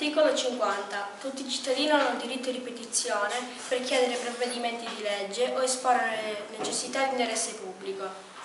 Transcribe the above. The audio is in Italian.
Articolo 50. Tutti i cittadini hanno il diritto di petizione per chiedere provvedimenti di legge o esporre le necessità di interesse pubblico.